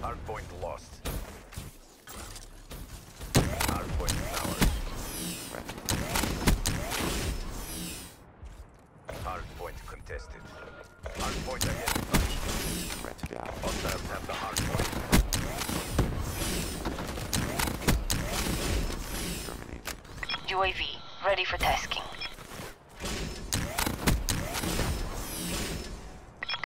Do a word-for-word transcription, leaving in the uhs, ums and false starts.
Hardpoint lost. Hardpoint ours. Hardpoint contested. Hardpoint identified. Right to the eye. Hostiles have the hardpoint. Terminated. U A V ready for tasking.